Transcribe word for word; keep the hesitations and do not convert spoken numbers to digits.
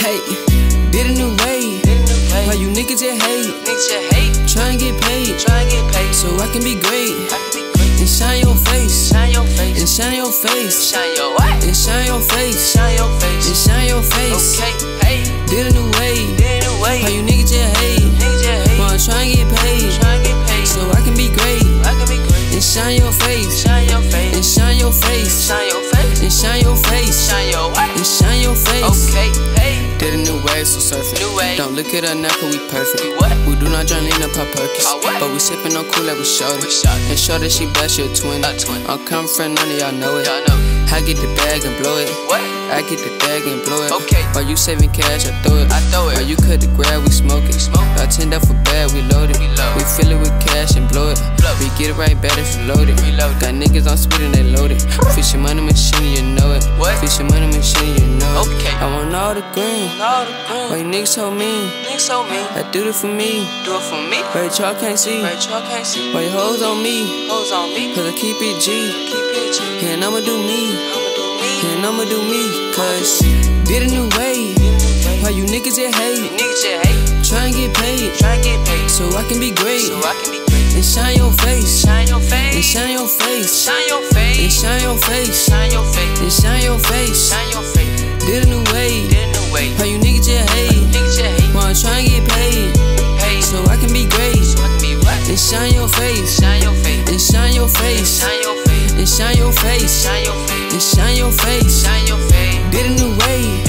Hey, did a new way. Why you niggas just hate? Try and get paid, so I can be great. And shine your face, and shine your face, and shine your face, and shine your face. Did a new way. Why you niggas just hate? Wanna try and get paid, so I can be great. And shine your face, and shine your face, and shine your face, and shine your face. Did a new way, so surfing. Don't look at us now, cause we perfect. We do not drink lean up our Perkins, but we sippin' on cool like we short it. And short that she bad, she a twin. I'm coming from none of y'all know it. I get the bag and blow it. I get the bag and blow it. While you saving cash, I throw it. While you cut the grab, we smoke it. I tend up for bad, we load it. We fill it with cash and blow it. We get it right back if you load it. Got niggas on speed and they load it. Fish your money machine, you know it. Fish your money machine, you know it. I want all the green. Why you niggas so mean? I do it for me. Why y'all can't see? Why you hoes on me? Cause I keep it G. And I'ma do me. And I'ma do me. Cause did a new way. Why you niggas just hate? Try and get paid, so I can be great. And shine your face, and shine your face, and shine your face, and shine your face. Did a new way. Why you niggas just hate? Wanna try and get paid, so I can be great. And shine your face, and shine your face, and shine your face, and shine your face. Did a new way.